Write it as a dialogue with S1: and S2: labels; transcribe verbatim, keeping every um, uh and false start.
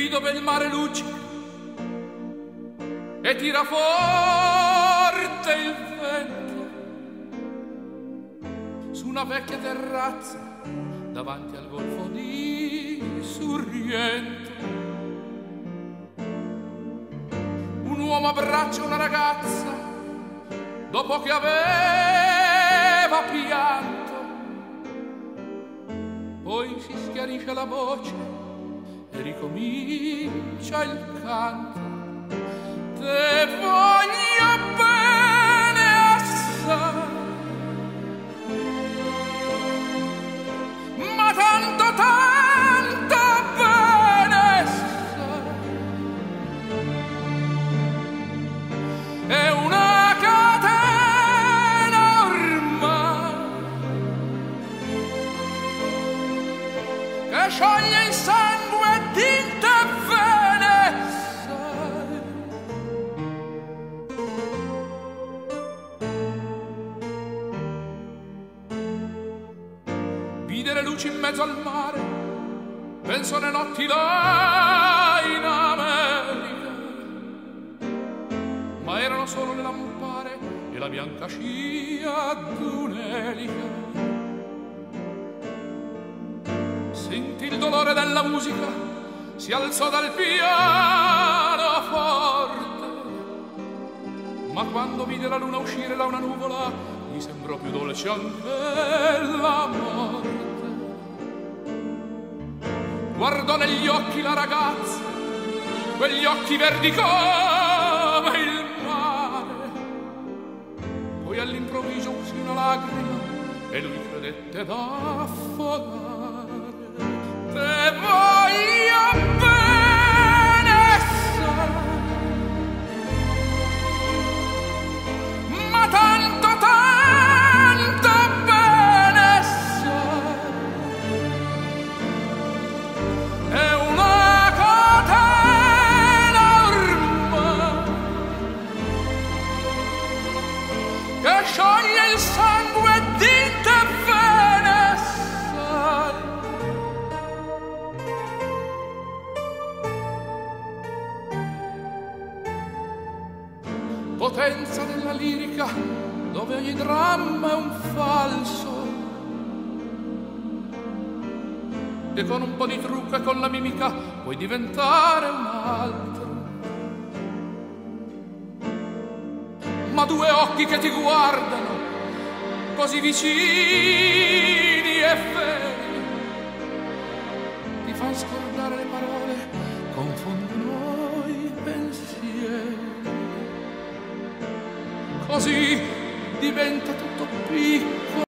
S1: lì dove il mare luccica e tira forte il vento, su una vecchia terrazza davanti al golfo di Sorrento, un uomo abbraccia una ragazza dopo che aveva pianto, poi si schiarisce la voce e ricomincia il canto. Te voglio bene assai, ma tanto tanto bene sai, è una catena ormai che scioglie il sangue e tinte e vene sai. Vide le luci in mezzo al mare, penso alle notti là in America, ma erano solo le lampare e la bianca scia d'un'elica. Sentì il dolore della musica, si alzò dal pianoforte, ma quando vide la luna uscire da una nuvola gli sembrò più dolce anche la morte. Guardò negli occhi la ragazza, quegli occhi verdi come il mare, poi all'improvviso uscì una lacrima e lui credette d'affogare. Te voglio bene sai, ma tanto tanto bene sai, è una catena ormai che scioglie il sangue e tinte e vene sai. Potenza della lirica dove ogni dramma è un falso, e con un po' di trucco e con la mimica puoi diventare un altro. Ma due occhi che ti guardano così vicini e veri ti fan scordare le parole, confondono i pensieri. Così diventa tutto piccolo